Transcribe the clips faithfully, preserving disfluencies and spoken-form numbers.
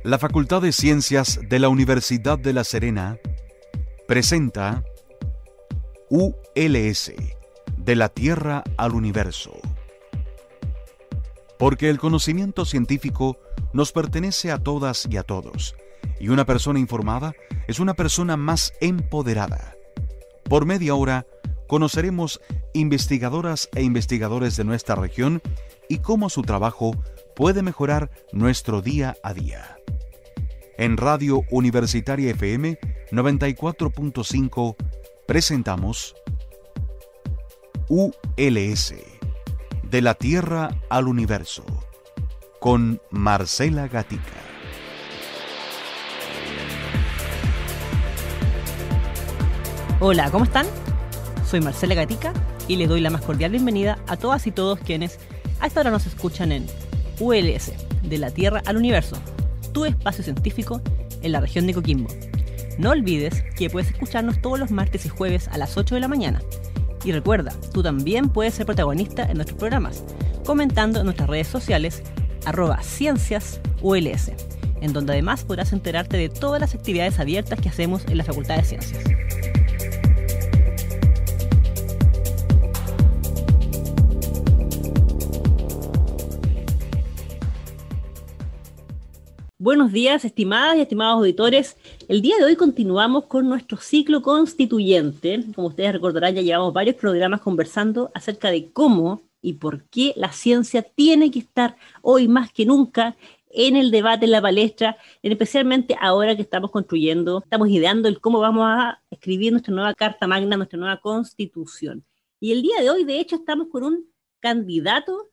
La Facultad de Ciencias de la Universidad de La Serena presenta U L S, de la Tierra al Universo. Porque el conocimiento científico nos pertenece a todas y a todos, y una persona informada es una persona más empoderada. Por media hora conoceremos investigadoras e investigadores de nuestra región y cómo su trabajo puede mejorar nuestro día a día. En Radio Universitaria F M noventa y cuatro punto cinco presentamos U L S, de la Tierra al Universo, con Marcela Gatica. Hola, ¿cómo están? Soy Marcela Gatica y les doy la más cordial bienvenida a todas y todos quienes a esta hora nos escuchan en U L S, de la Tierra al Universo, tu espacio científico en la región de Coquimbo. No olvides que puedes escucharnos todos los martes y jueves a las ocho de la mañana. Y recuerda, tú también puedes ser protagonista en nuestros programas, comentando en nuestras redes sociales, arroba ciencias U L S, en donde además podrás enterarte de todas las actividades abiertas que hacemos en la Facultad de Ciencias. Buenos días, estimadas y estimados auditores. El día de hoy continuamos con nuestro ciclo constituyente. Como ustedes recordarán, ya llevamos varios programas conversando acerca de cómo y por qué la ciencia tiene que estar hoy más que nunca en el debate, en la palestra, especialmente ahora que estamos construyendo, estamos ideando el cómo vamos a escribir nuestra nueva Carta Magna, nuestra nueva Constitución. Y el día de hoy, de hecho, estamos con un candidato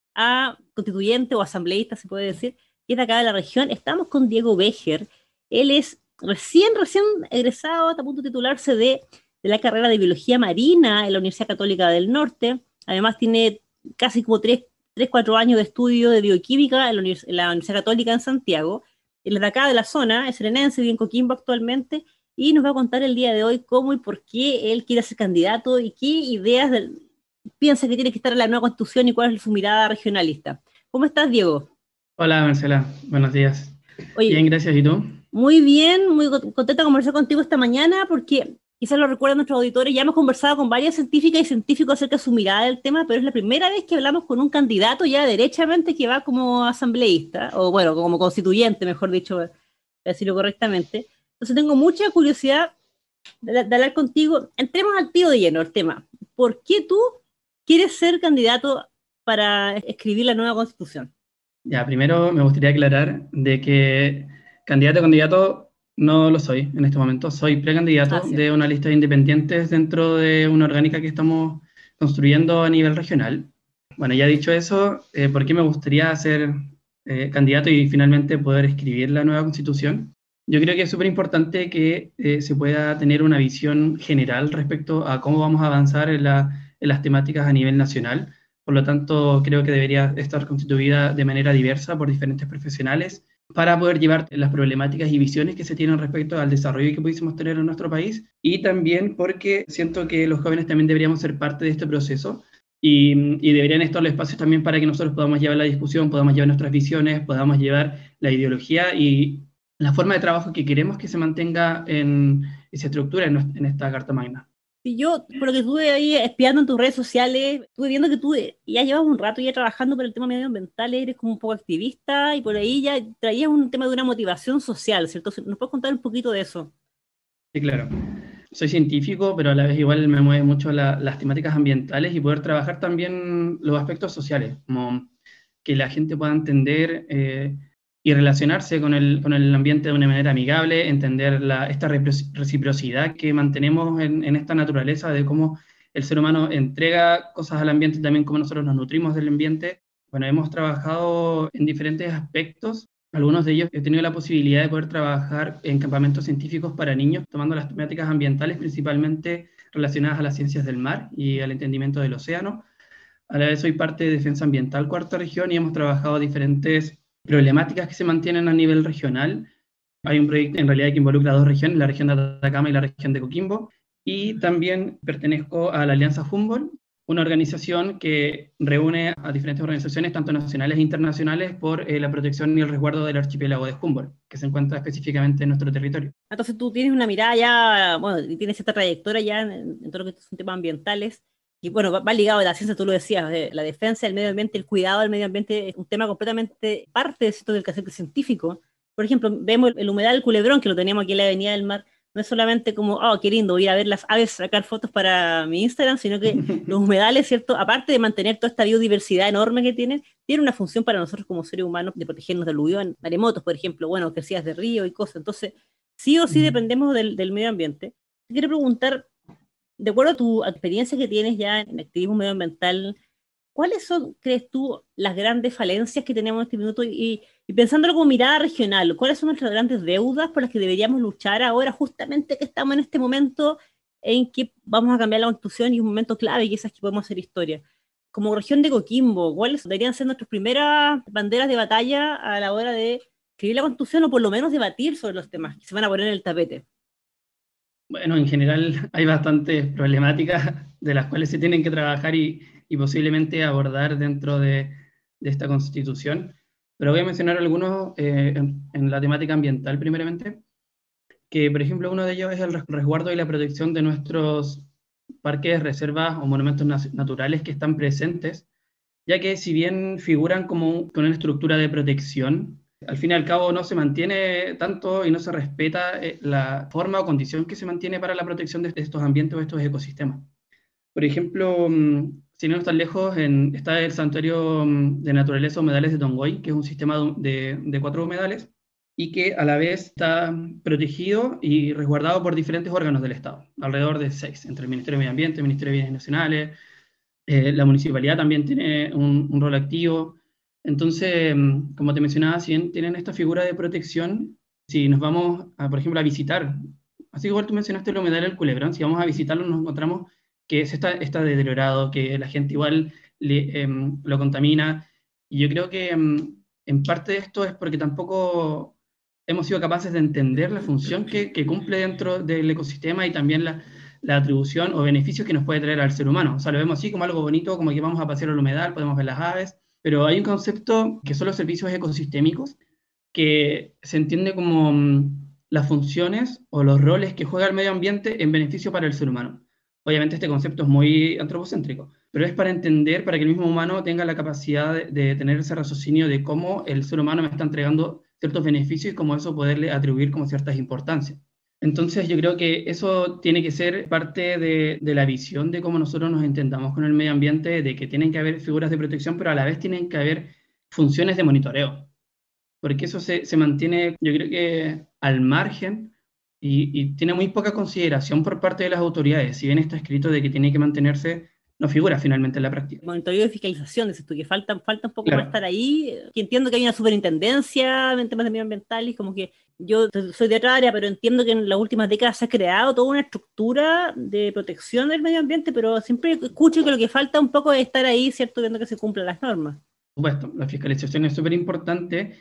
a constituyente o asambleísta, se puede decir, que es de acá de la región. Estamos con Diego Becher. Él es recién, recién egresado, está a punto de titularse de, de la carrera de Biología Marina en la Universidad Católica del Norte. Además tiene casi como tres, cuatro años de estudio de bioquímica en la, Univers- en la Universidad Católica en Santiago. Él es de acá de la zona, es serenense, vive en Coquimbo actualmente, y nos va a contar el día de hoy cómo y por qué él quiere ser candidato y qué ideas del, piensa que tiene que estar en la nueva Constitución y cuál es su mirada regionalista. ¿Cómo estás, Diego? Hola Marcela, buenos días. Oye, bien, gracias, ¿y tú? Muy bien, muy contenta de conversar contigo esta mañana porque quizás lo recuerdan nuestros auditores, ya hemos conversado con varias científicas y científicos acerca de su mirada del tema, pero es la primera vez que hablamos con un candidato ya derechamente que va como asambleísta, o bueno, como constituyente, mejor dicho, para decirlo correctamente. Entonces tengo mucha curiosidad de, de hablar contigo. Entremos al tiro de lleno, el tema. ¿Por qué tú quieres ser candidato para escribir la nueva Constitución? Ya, primero me gustaría aclarar de que candidato a candidato no lo soy en este momento. Soy precandidato Ah, de una lista de independientes dentro de una orgánica que estamos construyendo a nivel regional. Bueno, ya dicho eso, eh, ¿por qué me gustaría ser eh, candidato y finalmente poder escribir la nueva Constitución? Yo creo que es súper importante que eh, se pueda tener una visión general respecto a cómo vamos a avanzar en, la, en las temáticas a nivel nacional. Por lo tanto, creo que debería estar constituida de manera diversa por diferentes profesionales para poder llevar las problemáticas y visiones que se tienen respecto al desarrollo que pudiésemos tener en nuestro país, y también porque siento que los jóvenes también deberíamos ser parte de este proceso y, y deberían estar los espacios también para que nosotros podamos llevar la discusión, podamos llevar nuestras visiones, podamos llevar la ideología y la forma de trabajo que queremos que se mantenga en esa estructura en, en esta Carta Magna. Y yo, por lo que estuve ahí espiando en tus redes sociales, estuve viendo que tú ya llevas un rato ya trabajando por el tema medioambiental, eres como un poco activista y por ahí ya traías un tema de una motivación social, ¿cierto? ¿Nos puedes contar un poquito de eso? Sí, claro. Soy científico, pero a la vez igual me mueve mucho la, las temáticas ambientales y poder trabajar también los aspectos sociales, como que la gente pueda entender eh, y relacionarse con el, con el ambiente de una manera amigable, entender la, esta reciprocidad que mantenemos en, en esta naturaleza de cómo el ser humano entrega cosas al ambiente, también cómo nosotros nos nutrimos del ambiente. Bueno, hemos trabajado en diferentes aspectos. Algunos de ellos he tenido la posibilidad de poder trabajar en campamentos científicos para niños, tomando las temáticas ambientales principalmente relacionadas a las ciencias del mar y al entendimiento del océano. A la vez soy parte de Defensa Ambiental Cuarta Región y hemos trabajado diferentes problemáticas que se mantienen a nivel regional. Hay un proyecto en realidad que involucra dos regiones, la región de Atacama y la región de Coquimbo, y también pertenezco a la Alianza Humboldt, una organización que reúne a diferentes organizaciones, tanto nacionales e internacionales, por eh, la protección y el resguardo del archipiélago de Humboldt, que se encuentra específicamente en nuestro territorio. Entonces tú tienes una mirada ya, bueno, y tienes esta trayectoria ya en, en todo lo que son temas ambientales, y bueno, va, va ligado a la ciencia, tú lo decías, de la defensa del medio ambiente, el cuidado del medio ambiente, es un tema completamente parte de esto del quehacer científico. Por ejemplo, vemos el, el humedal del Culebrón, que lo teníamos aquí en la Avenida del Mar, no es solamente como, oh, qué lindo, ir a ver las aves, sacar fotos para mi Instagram, sino que los humedales, ¿cierto? Aparte de mantener toda esta biodiversidad enorme que tienen, tienen una función para nosotros como seres humanos de protegernos de aluvión, maremotos, por ejemplo, bueno, crecidas de río y cosas. Entonces, sí o sí dependemos del, del medio ambiente. Te quiero preguntar, de acuerdo a tu experiencia que tienes ya en activismo medioambiental, ¿cuáles son, crees tú, las grandes falencias que tenemos en este minuto? Y, y pensándolo como mirada regional, ¿cuáles son nuestras grandes deudas por las que deberíamos luchar ahora, justamente que estamos en este momento en que vamos a cambiar la Constitución y es un momento clave y quizás que podemos hacer historia? Como región de Coquimbo, ¿cuáles deberían ser nuestras primeras banderas de batalla a la hora de escribir la Constitución o por lo menos debatir sobre los temas que se van a poner en el tapete? Bueno, en general hay bastantes problemáticas de las cuales se tienen que trabajar y, y posiblemente abordar dentro de, de esta Constitución. Pero voy a mencionar algunos eh, en, en la temática ambiental primeramente, que por ejemplo uno de ellos es el resguardo y la protección de nuestros parques, reservas o monumentos naturales que están presentes, ya que si bien figuran como con una estructura de protección, al fin y al cabo no se mantiene tanto y no se respeta eh, la forma o condición que se mantiene para la protección de estos ambientes o estos ecosistemas. Por ejemplo, sin irnos tan lejos, en, está el Santuario de Naturaleza Humedales de Tongoy, que es un sistema de, de cuatro humedales y que a la vez está protegido y resguardado por diferentes órganos del Estado, alrededor de seis, entre el Ministerio de Medio Ambiente, el Ministerio de Bienes Nacionales, eh, la municipalidad también tiene un, un rol activo. Entonces, como te mencionaba, si bien tienen esta figura de protección, si nos vamos, a, por ejemplo, a visitar, así igual tú mencionaste el humedal del Culebrón, si vamos a visitarlo nos encontramos que se está, está deteriorado, que la gente igual le, eh, lo contamina, y yo creo que eh, en parte de esto es porque tampoco hemos sido capaces de entender la función que, que cumple dentro del ecosistema y también la, la atribución o beneficios que nos puede traer al ser humano. O sea, lo vemos así como algo bonito, como que vamos a pasear al humedal, podemos ver las aves, pero hay un concepto que son los servicios ecosistémicos, que se entiende como um, las funciones o los roles que juega el medio ambiente en beneficio para el ser humano. Obviamente este concepto es muy antropocéntrico, pero es para entender, para que el mismo humano tenga la capacidad de, de tener ese raciocinio de cómo el ser humano me está entregando ciertos beneficios y cómo eso poderle atribuir como ciertas importancias. Entonces yo creo que eso tiene que ser parte de, de la visión de cómo nosotros nos entendamos con el medio ambiente, de que tienen que haber figuras de protección, pero a la vez tienen que haber funciones de monitoreo, porque eso se, se mantiene, yo creo que al margen y, y tiene muy poca consideración por parte de las autoridades, si bien está escrito de que tiene que mantenerse, no figura finalmente en la práctica. Monitoreo y fiscalización, dices tú, que falta, falta un poco Claro. más estar ahí, que entiendo que hay una superintendencia en temas de medioambientales, y como que yo soy de otra área, pero entiendo que en las últimas décadas se ha creado toda una estructura de protección del medio ambiente, pero siempre escucho que lo que falta un poco es estar ahí, ¿cierto?, viendo que se cumplan las normas. Por supuesto, la fiscalización es súper importante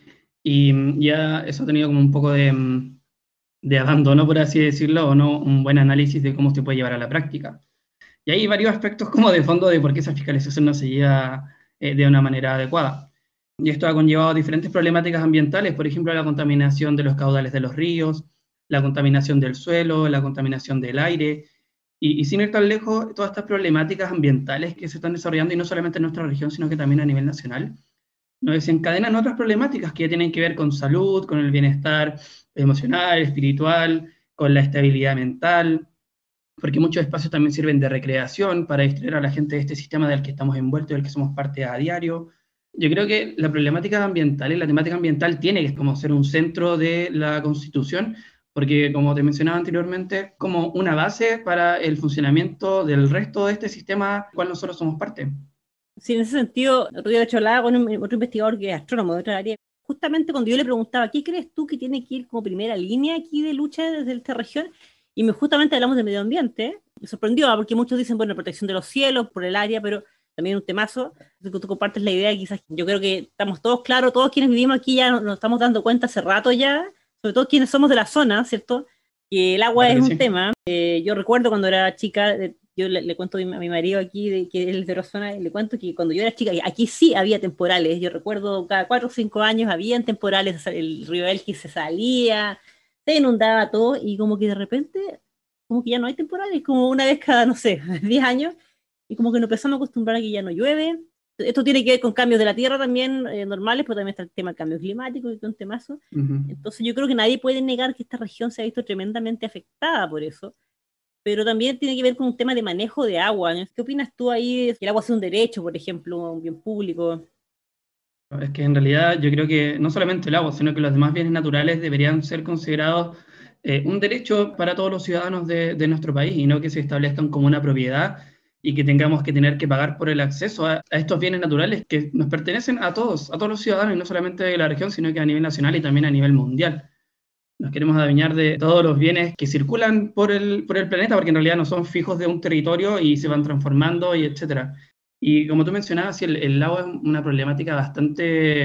y ya eso ha tenido como un poco de, de abandono, por así decirlo, o no un buen análisis de cómo se puede llevar a la práctica. Y hay varios aspectos como de fondo de por qué esa fiscalización no se lleva eh, de una manera adecuada. Y esto ha conllevado diferentes problemáticas ambientales, por ejemplo, la contaminación de los caudales de los ríos, la contaminación del suelo, la contaminación del aire, y, y sin ir tan lejos, todas estas problemáticas ambientales que se están desarrollando, y no solamente en nuestra región, sino que también a nivel nacional, nos desencadenan otras problemáticas que ya tienen que ver con salud, con el bienestar emocional, espiritual, con la estabilidad mental, porque muchos espacios también sirven de recreación para distraer a la gente de este sistema del que estamos envueltos, del que somos parte a diario. Yo creo que la problemática ambiental y la temática ambiental tiene que como ser un centro de la Constitución, porque como te mencionaba anteriormente, como una base para el funcionamiento del resto de este sistema del cual nosotros somos parte. Sí, en ese sentido, otro día de hecho hablaba con un, otro investigador que es astrónomo de otra área, justamente cuando yo le preguntaba, ¿qué crees tú que tiene que ir como primera línea aquí de lucha desde esta región? Y me, justamente hablamos de medio ambiente, me sorprendió, porque muchos dicen, bueno, protección de los cielos, por el área, pero también un temazo, tú, tú compartes la idea, quizás, yo creo que estamos todos claros, todos quienes vivimos aquí ya nos, nos estamos dando cuenta hace rato ya, sobre todo quienes somos de la zona, ¿cierto?, que el agua Claro es que un sí. tema. Eh, yo recuerdo cuando era chica, eh, Yo le, le cuento a mi, a mi marido aquí, de, que él es de Rosona, le cuento que cuando yo era chica, aquí sí había temporales. Yo recuerdo cada cuatro o cinco años habían temporales, el río Elqui se salía, se inundaba todo, y como que de repente, como que ya no hay temporales, como una vez cada, no sé, diez años, y como que nos empezamos a acostumbrar a que ya no llueve. Esto tiene que ver con cambios de la tierra también, eh, normales, pero también está el tema del cambio climático, y un temazo. Uh-huh. Entonces yo creo que nadie puede negar que esta región se ha visto tremendamente afectada por eso, pero también tiene que ver con un tema de manejo de agua. ¿Qué opinas tú ahí? Que el agua sea un derecho, por ejemplo, un bien público. Es que en realidad yo creo que no solamente el agua, sino que los demás bienes naturales deberían ser considerados eh, un derecho para todos los ciudadanos de, de nuestro país, y no que se establezcan como una propiedad y que tengamos que tener que pagar por el acceso a, a estos bienes naturales que nos pertenecen a todos, a todos los ciudadanos, y no solamente de la región, sino que a nivel nacional y también a nivel mundial. Nos queremos adueñar de todos los bienes que circulan por el, por el planeta, porque en realidad no son fijos de un territorio y se van transformando, y etcétera. Y como tú mencionabas, el, el agua es una problemática bastante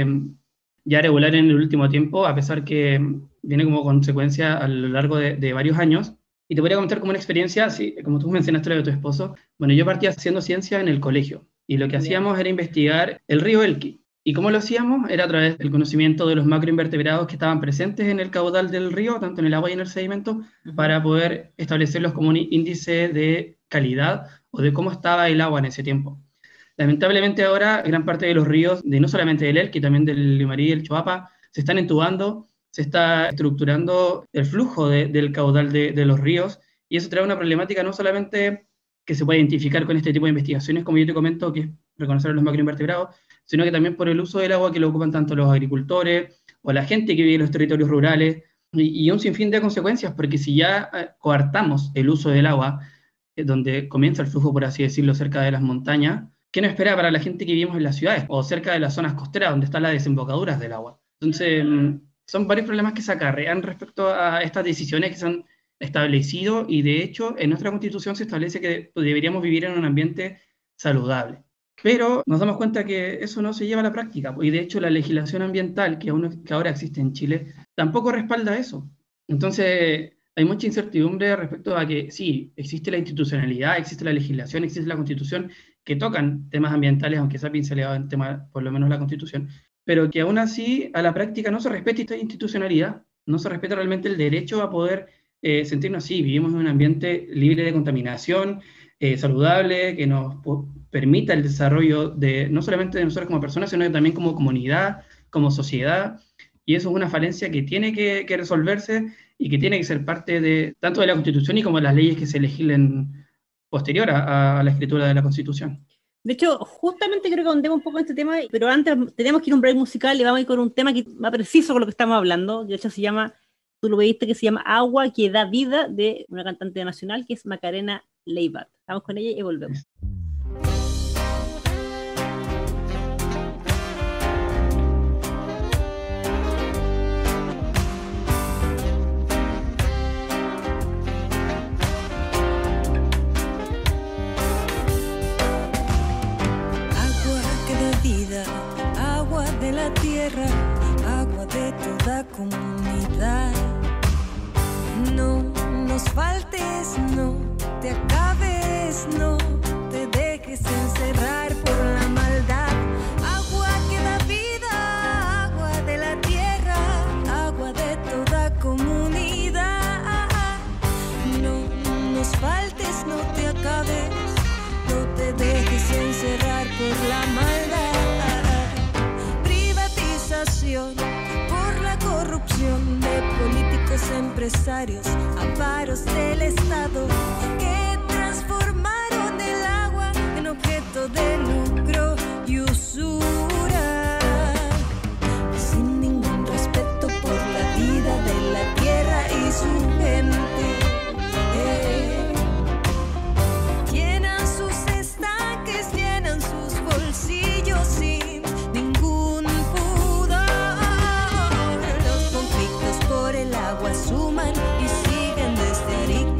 ya regular en el último tiempo, a pesar que viene como consecuencia a lo largo de, de varios años. Y te podría contar como una experiencia, sí, como tú mencionaste lo de tu esposo. Bueno, yo partí haciendo ciencia en el colegio, y lo que hacíamos era investigar el río Elqui. ¿Y cómo lo hacíamos? Era a través del conocimiento de los macroinvertebrados que estaban presentes en el caudal del río, tanto en el agua y en el sedimento, uh-huh. para poder establecerlos como un índice de calidad o de cómo estaba el agua en ese tiempo. Lamentablemente ahora gran parte de los ríos, de no solamente del Elqui, también del Limarí y el Choapa, se están entubando, se está estructurando el flujo de, del caudal de, de los ríos, y eso trae una problemática no solamente que se puede identificar con este tipo de investigaciones, como yo te comento, que es reconocer a los macroinvertebrados, sino que también por el uso del agua que lo ocupan tanto los agricultores o la gente que vive en los territorios rurales, y, y un sinfín de consecuencias, porque si ya eh, coartamos el uso del agua, eh, donde comienza el flujo, por así decirlo, cerca de las montañas, ¿qué nos espera para la gente que vivimos en las ciudades o cerca de las zonas costeras donde están las desembocaduras del agua? Entonces, son varios problemas que se acarrean respecto a estas decisiones que se han establecido, y de hecho en nuestra Constitución se establece que deberíamos vivir en un ambiente saludable. Pero nos damos cuenta que eso no se lleva a la práctica, y de hecho la legislación ambiental que, aún, que ahora existe en Chile tampoco respalda eso. Entonces hay mucha incertidumbre respecto a que sí, existe la institucionalidad, existe la legislación, existe la Constitución, que tocan temas ambientales, aunque sea pincelado en tema, por lo menos la Constitución, pero que aún así a la práctica no se respeta esta institucionalidad, no se respeta realmente el derecho a poder eh, sentirnos así. Vivimos en un ambiente libre de contaminación, eh, saludable, que nos permita el desarrollo de no solamente de nosotros como personas, sino también como comunidad, como sociedad, y eso es una falencia que tiene que, que resolverse y que tiene que ser parte de tanto de la Constitución y como de las leyes que se legislen posterior a, a la escritura de la Constitución. De hecho, justamente creo que ahondemos un poco en este tema, pero antes tenemos que ir a un break musical y vamos a ir con un tema que va preciso con lo que estamos hablando. De hecho, se llama, tú lo veiste, que se llama Agua que da vida, de una cantante nacional que es Macarena Leiva. Vamos con ella y volvemos. Agua de la tierra, agua de toda comunidad. No nos faltes, no te acabes, no te dejes encerrar por la maldad. Agua que da vida, agua de la tierra, agua de toda comunidad. No nos faltes, no te acabes, no te dejes encerrar por la maldad. Por la corrupción de políticos, empresarios, avaros del Estado, que transformaron el agua en objeto de lucro y usura, sin ningún respeto por la vida de la tierra y su gente. Eh, llenan sus estanques, llenan sus bolsillos sin ningún suman y siguen desde Arica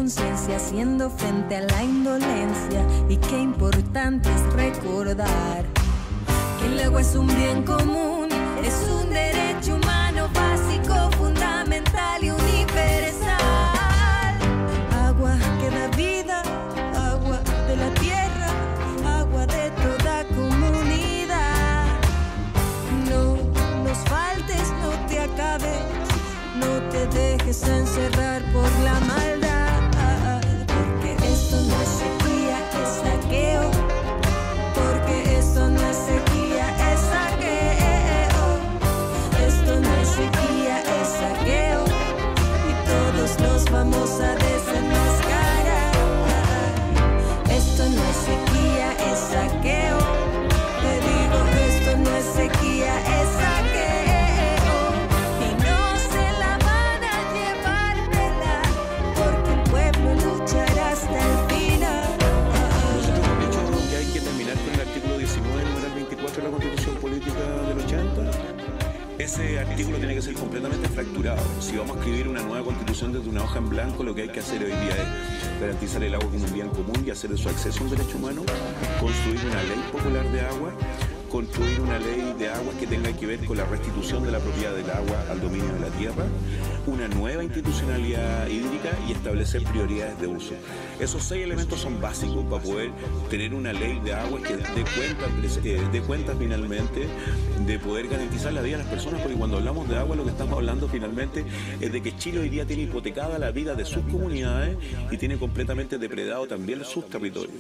conciencia haciendo frente a la indolencia. Y qué importante es recordar que el agua es un bien común, es un derecho humano básico, fundamental y universal. Agua que da vida, agua de la tierra, agua de toda comunidad. No nos faltes, no te acabes, no te dejes encerrar por la maldad, porque esto no es sequía, es saqueo, porque esto no es sequía, es saqueo, esto no es sequía, es saqueo, y todos los vamos a desenmascarar. Esto no es sequía, es saqueo, te digo, esto no es sequía, es saqueo, y no se la van a llevar pela, porque el pueblo luchará hasta el final. Nosotros hemos dicho que hay que terminar con el artículo diecinueve, numeral veinticuatro de la Constitución Política del ochenta. Ese artículo tiene que ser completamente fracturado. Si vamos a escribir una nueva constitución desde una hoja en blanco, lo que hay que hacer hoy día es garantizar el agua como un bien común y hacer de su acceso un derecho humano, construir una ley popular de agua, construir una ley de agua que tenga que ver con la restitución de la propiedad del agua al dominio de la tierra, una nueva institucionalidad hídrica y establecer prioridades de uso. Esos seis elementos son básicos para poder tener una ley de agua que dé cuenta, eh, dé cuenta finalmente de poder garantizar la vida de las personas, porque cuando hablamos de agua lo que estamos hablando finalmente es de que Chile hoy día tiene hipotecada la vida de sus comunidades y tiene completamente depredado también sus territorios.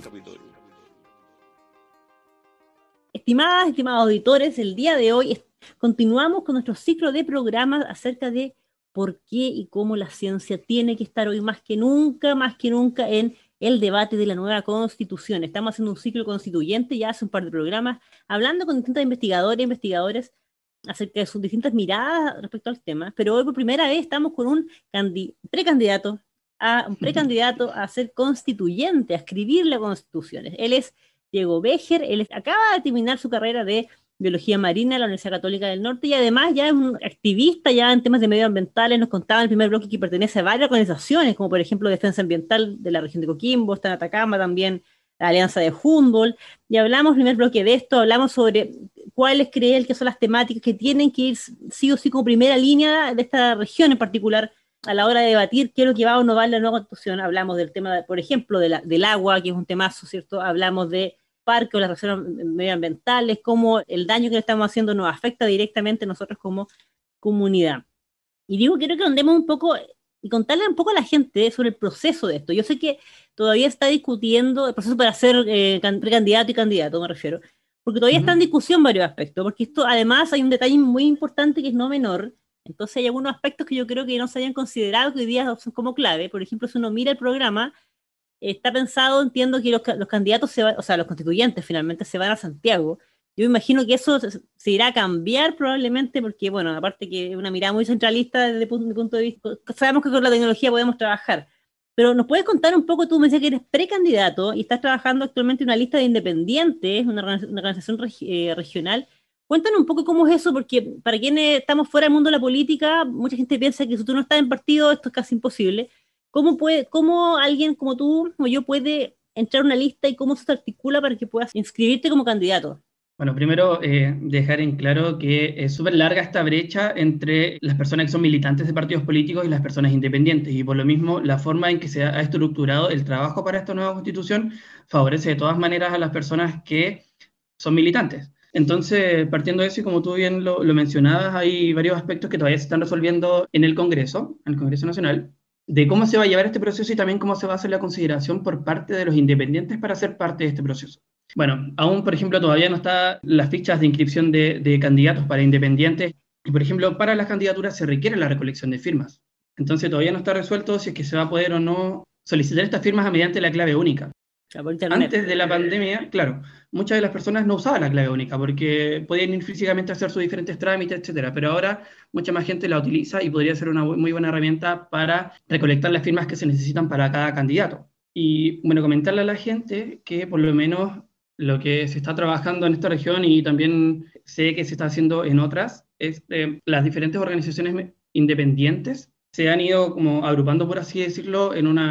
Estimadas, estimados auditores, el día de hoy es- continuamos con nuestro ciclo de programas acerca de por qué y cómo la ciencia tiene que estar hoy más que nunca, más que nunca en el debate de la nueva Constitución. Estamos haciendo un ciclo constituyente ya hace un par de programas, hablando con distintos investigadores e investigadores acerca de sus distintas miradas respecto al tema, pero hoy por primera vez estamos con un candi- precandidato a, un precandidato a ser constituyente, a escribir la Constitución. Él es Diego Becher, él es- acaba de terminar su carrera de Biología Marina en la Universidad Católica del Norte y además ya es un activista ya en temas de medioambientales. Nos contaba en el primer bloque que pertenece a varias organizaciones, como por ejemplo Defensa Ambiental de la región de Coquimbo, está en Atacama también, la Alianza de Humboldt, y hablamos en el primer bloque de esto, hablamos sobre cuáles cree él que son las temáticas que tienen que ir sí o sí como primera línea de esta región en particular a la hora de debatir qué es lo que va o no va en la nueva Constitución. Hablamos del tema, de, por ejemplo, de la, del agua, que es un temazo, ¿cierto? Hablamos de parques o las reservas medioambientales, cómo el daño que le estamos haciendo nos afecta directamente a nosotros como comunidad. Y digo, quiero que andemos un poco y contarle un poco a la gente sobre el proceso de esto. Yo sé que todavía está discutiendo el proceso para ser eh, can- precandidato y candidato, me refiero, porque todavía está en Ujú. discusión varios aspectos, porque esto además hay un detalle muy importante que es no menor. Entonces hay algunos aspectos que yo creo que no se hayan considerado que hoy día son como clave. Por ejemplo, si uno mira el programa, está pensado, entiendo que los, ca- los candidatos, se van, o sea, los constituyentes finalmente se van a Santiago. Yo me imagino que eso se, se irá a cambiar probablemente porque, bueno, aparte que es una mirada muy centralista desde pu- mi punto de vista, sabemos que con la tecnología podemos trabajar. Pero ¿nos puedes contar un poco? Tú me decías que eres precandidato y estás trabajando actualmente en una lista de independientes, una, organiz- una organización regi- eh, regional. Cuéntanos un poco cómo es eso, porque para quienes estamos fuera del mundo de la política, mucha gente piensa que si tú no estás en partido, esto es casi imposible. ¿Cómo puede, cómo alguien como tú o yo puede entrar a una lista y cómo se articula para que puedas inscribirte como candidato? Bueno, primero eh, dejar en claro que es súper larga esta brecha entre las personas que son militantes de partidos políticos y las personas independientes, y por lo mismo la forma en que se ha estructurado el trabajo para esta nueva constitución favorece de todas maneras a las personas que son militantes. Entonces, partiendo de eso, y como tú bien lo, lo mencionabas, hay varios aspectos que todavía se están resolviendo en el Congreso, en el Congreso Nacional, de cómo se va a llevar este proceso y también cómo se va a hacer la consideración por parte de los independientes para ser parte de este proceso. Bueno, aún, por ejemplo, todavía no están las fichas de inscripción de, de candidatos para independientes, y, por ejemplo, para las candidaturas se requiere la recolección de firmas. Entonces, todavía no está resuelto si es que se va a poder o no solicitar estas firmas mediante la clave única. O sea, por internet. Antes de la pandemia, claro, muchas de las personas no usaban la clave única porque podían ir físicamente a hacer sus diferentes trámites, etcétera. Pero ahora mucha más gente la utiliza y podría ser una bu- muy buena herramienta para recolectar las firmas que se necesitan para cada candidato. Y bueno, comentarle a la gente que por lo menos lo que se está trabajando en esta región, y también sé que se está haciendo en otras, es eh, las diferentes organizaciones me- independientes se han ido como agrupando, por así decirlo, en una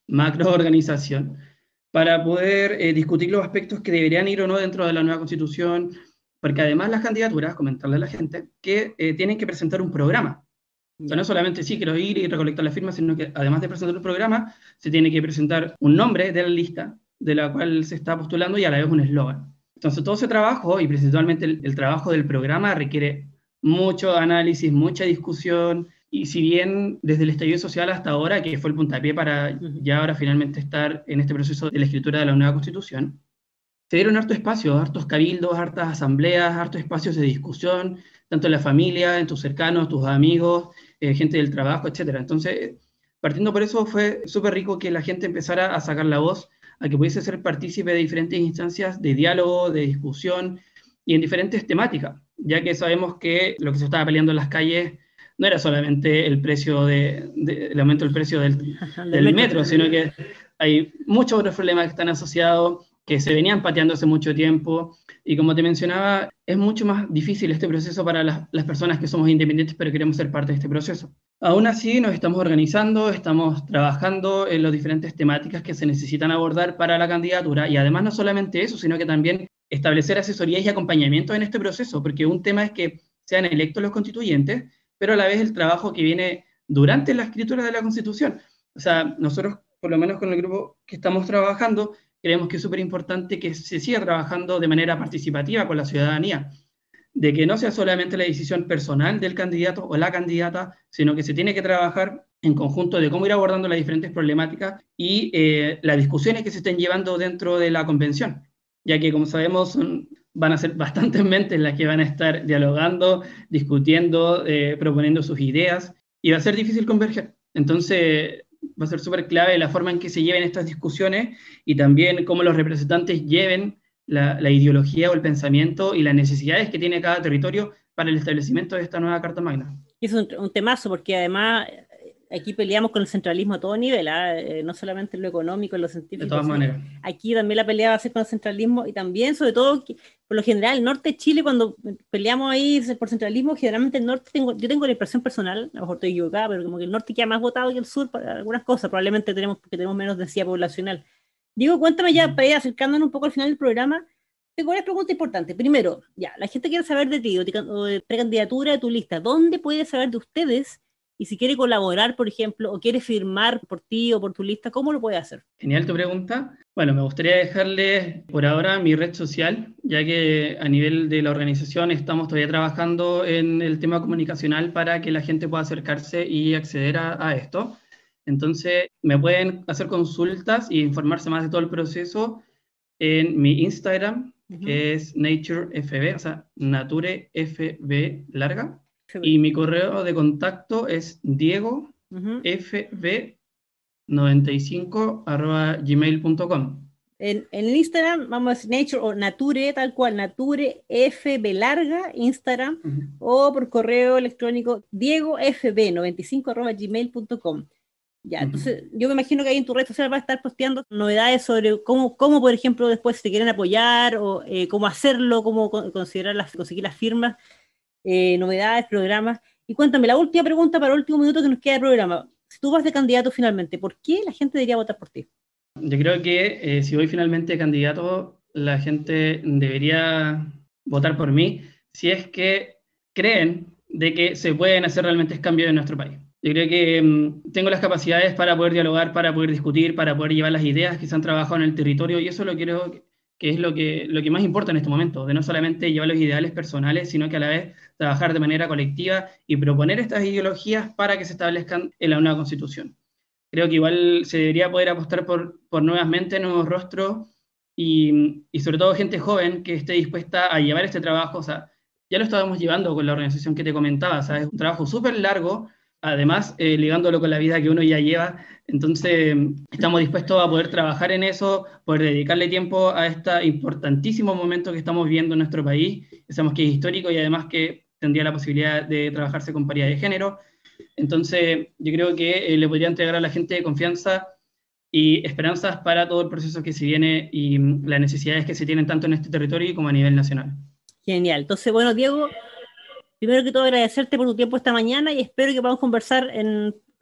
macroorganización, para poder eh, discutir los aspectos que deberían ir o no dentro de la nueva Constitución, porque además las candidaturas, comentarle a la gente, que eh, tienen que presentar un programa. O sea, no solamente sí quiero ir y recolectar las firmas, sino que además de presentar un programa, se tiene que presentar un nombre de la lista de la cual se está postulando y a la vez un eslogan. Entonces todo ese trabajo, y principalmente el, el trabajo del programa, requiere mucho análisis, mucha discusión, y si bien desde el estallido social hasta ahora, que fue el puntapié para ya ahora finalmente estar en este proceso de la escritura de la nueva Constitución, se dieron hartos espacios, hartos cabildos, hartas asambleas, hartos espacios de discusión, tanto en la familia, en tus cercanos, tus amigos, eh, gente del trabajo, etcétera. Entonces, partiendo por eso, fue súper rico que la gente empezara a sacar la voz, a que pudiese ser partícipe de diferentes instancias de diálogo, de discusión, y en diferentes temáticas, ya que sabemos que lo que se estaba peleando en las calles no era solamente el precio de, de, el aumento del precio del, del metro, sino que hay muchos otros problemas que están asociados, que se venían pateando hace mucho tiempo, y como te mencionaba, es mucho más difícil este proceso para las, las personas que somos independientes, pero queremos ser parte de este proceso. Aún así, nos estamos organizando, estamos trabajando en las diferentes temáticas que se necesitan abordar para la candidatura, y además no solamente eso, sino que también establecer asesorías y acompañamiento en este proceso, porque un tema es que sean electos los constituyentes, pero a la vez el trabajo que viene durante la escritura de la Constitución. O sea, nosotros, por lo menos con el grupo que estamos trabajando, creemos que es súper importante que se siga trabajando de manera participativa con la ciudadanía, de que no sea solamente la decisión personal del candidato o la candidata, sino que se tiene que trabajar en conjunto de cómo ir abordando las diferentes problemáticas y eh, las discusiones que se estén llevando dentro de la convención, ya que, como sabemos, son, van a ser bastantes mentes las que van a estar dialogando, discutiendo, eh, proponiendo sus ideas, y va a ser difícil converger. Entonces, va a ser súper clave la forma en que se lleven estas discusiones y también cómo los representantes lleven la, la ideología o el pensamiento y las necesidades que tiene cada territorio para el establecimiento de esta nueva Carta Magna. Es un, un temazo, porque además aquí peleamos con el centralismo a todo nivel, ¿eh? No solamente en lo económico, en lo científico. De todas maneras. Aquí también la pelea va a ser con el centralismo, y también, sobre todo, que, por lo general, el norte de Chile, cuando peleamos ahí por centralismo, generalmente el norte, tengo, yo tengo la impresión personal, a lo mejor estoy equivocada, pero como que el norte queda más votado que el sur para algunas cosas, probablemente tenemos, porque tenemos menos densidad poblacional. Diego, cuéntame ya, para ir acercándonos un poco al final del programa, tengo varias preguntas importantes. Primero, ya, la gente quiere saber de ti, o de precandidatura de tu lista. ¿Dónde puede saber de ustedes? Y si quiere colaborar, por ejemplo, o quiere firmar por ti o por tu lista, ¿cómo lo puede hacer? Genial tu pregunta. Bueno, me gustaría dejarles por ahora mi red social, ya que a nivel de la organización estamos todavía trabajando en el tema comunicacional para que la gente pueda acercarse y acceder a, a esto. Entonces, me pueden hacer consultas e informarse más de todo el proceso en mi Instagram, uh-huh. que es naturefb, o sea, naturefb larga. Y mi correo de contacto es diego f b noventa y cinco arroba gmail punto com. En, en el Instagram vamos a decir nature o nature, tal cual, naturefb larga, Instagram, uh-huh. o por correo electrónico diego f b noventa y cinco arroba gmail punto com. Ya, uh-huh. Entonces yo me imagino que ahí en tu red social vas a estar posteando novedades sobre cómo, cómo por ejemplo, después si te quieren apoyar, o eh, cómo hacerlo, cómo considerar las, conseguir las firmas. Eh, novedades, programas. Y cuéntame, la última pregunta para el último minuto que nos queda de programa. Si tú vas de candidato finalmente, ¿por qué la gente debería votar por ti? Yo creo que eh, si voy finalmente de candidato, la gente debería votar por mí si es que creen de que se pueden hacer realmente cambios en nuestro país. Yo creo que um, tengo las capacidades para poder dialogar, para poder discutir, para poder llevar las ideas que se han trabajado en el territorio, y eso lo quiero... que es lo que, lo que más importa en este momento, de no solamente llevar los ideales personales, sino que a la vez trabajar de manera colectiva y proponer estas ideologías para que se establezcan en la nueva Constitución. Creo que igual se debería poder apostar por, por nuevas mentes, nuevos rostros, y, y sobre todo gente joven que esté dispuesta a llevar este trabajo. O sea, ya lo estábamos llevando con la organización que te comentaba, o sea, es un trabajo súper largo, además eh, ligándolo con la vida que uno ya lleva. Entonces estamos dispuestos a poder trabajar en eso, poder dedicarle tiempo a este importantísimo momento que estamos viviendo en nuestro país, que sabemos que es histórico y además que tendría la posibilidad de trabajarse con paridad de género. Entonces yo creo que eh, le podría entregar a la gente confianza y esperanzas para todo el proceso que se viene y las necesidades que se tienen tanto en este territorio como a nivel nacional. Genial. Entonces, bueno, Diego, primero que todo agradecerte por tu tiempo esta mañana y espero que podamos conversar en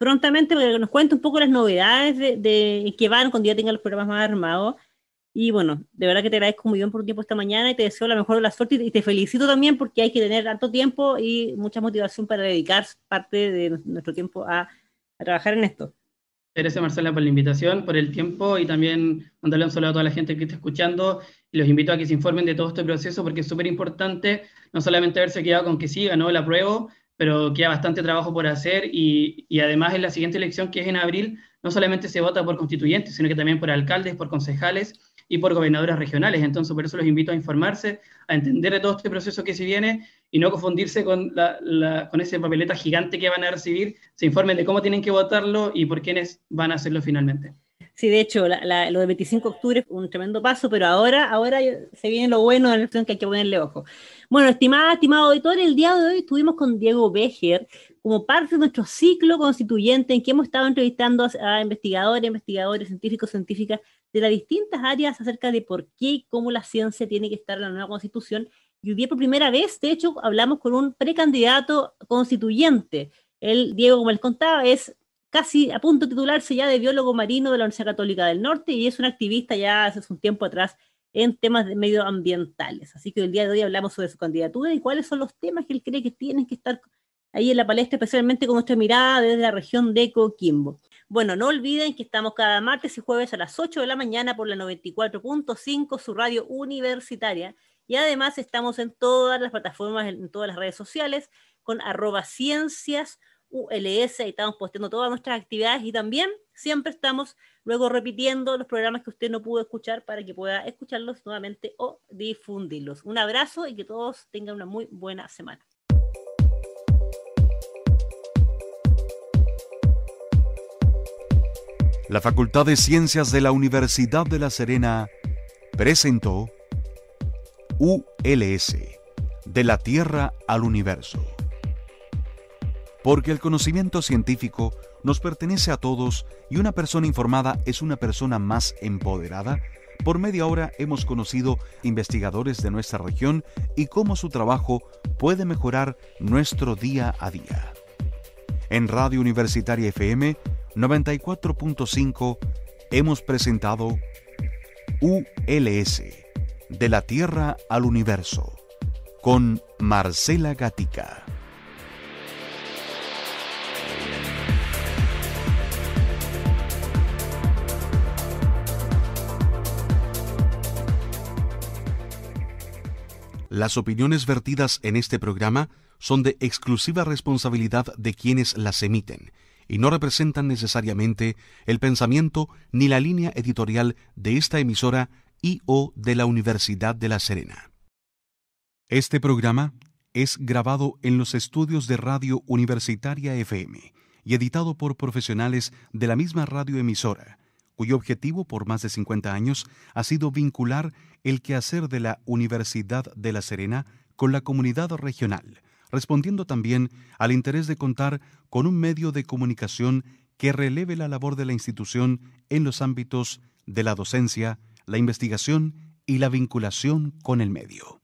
prontamente para que nos cuente un poco las novedades de, de que van cuando ya tengan los programas más armados. Y bueno, de verdad que te agradezco muy bien por tu tiempo esta mañana y te deseo la mejor de la suerte y te felicito también porque hay que tener tanto tiempo y mucha motivación para dedicar parte de nuestro tiempo a, a trabajar en esto. Gracias, Marcela, por la invitación, por el tiempo y también mandarle un saludo a toda la gente que está escuchando y los invito a que se informen de todo este proceso porque es súper importante no solamente haberse quedado con que sí, ganó el apruebo, pero queda bastante trabajo por hacer y, y además en la siguiente elección, que es en abril, no solamente se vota por constituyentes, sino que también por alcaldes, por concejales y por gobernadores regionales. Entonces, por eso los invito a informarse, a entender de todo este proceso que se viene y no confundirse con, la, la, con ese papeleta gigante que van a recibir. Se informen de cómo tienen que votarlo y por quiénes van a hacerlo finalmente. Sí, de hecho, la, la, lo del veinticinco de octubre fue un tremendo paso, pero ahora, ahora se viene lo bueno de la elección que hay que ponerle ojo. Bueno, estimada, estimado auditor, el día de hoy estuvimos con Diego Becher como parte de nuestro ciclo constituyente en que hemos estado entrevistando a investigadores, investigadores, científicos, científicas de las distintas áreas acerca de por qué y cómo la ciencia tiene que estar en la nueva constitución. Y hoy día por primera vez, de hecho, hablamos con un precandidato constituyente. Él, Diego, como les contaba, es casi a punto de titularse ya de biólogo marino de la Universidad Católica del Norte y es un activista ya hace un tiempo atrás en temas de medioambientales. Así que el día de hoy hablamos sobre su candidatura y cuáles son los temas que él cree que tienen que estar ahí en la palestra, especialmente con nuestra mirada desde la región de Coquimbo. Bueno, no olviden que estamos cada martes y jueves a las ocho de la mañana por la noventa y cuatro punto cinco, su radio universitaria, y además estamos en todas las plataformas, en todas las redes sociales, con arroba ciencias U L S, ahí estamos posteando todas nuestras actividades y también siempre estamos luego repitiendo los programas que usted no pudo escuchar para que pueda escucharlos nuevamente o difundirlos. Un abrazo y que todos tengan una muy buena semana. La Facultad de Ciencias de la Universidad de La Serena presentó U L S, de la Tierra al Universo. Porque el conocimiento científico nos pertenece a todos y una persona informada es una persona más empoderada, por media hora hemos conocido investigadores de nuestra región y cómo su trabajo puede mejorar nuestro día a día. En Radio Universitaria F M noventa y cuatro punto cinco hemos presentado U L S, de la Tierra al Universo, con Marcela Gatica. Las opiniones vertidas en este programa son de exclusiva responsabilidad de quienes las emiten y no representan necesariamente el pensamiento ni la línea editorial de esta emisora y o de la Universidad de La Serena. Este programa es grabado en los estudios de Radio Universitaria F M y editado por profesionales de la misma radioemisora, cuyo objetivo por más de cincuenta años ha sido vincular el quehacer de la Universidad de La Serena con la comunidad regional, respondiendo también al interés de contar con un medio de comunicación que releve la labor de la institución en los ámbitos de la docencia, la investigación y la vinculación con el medio.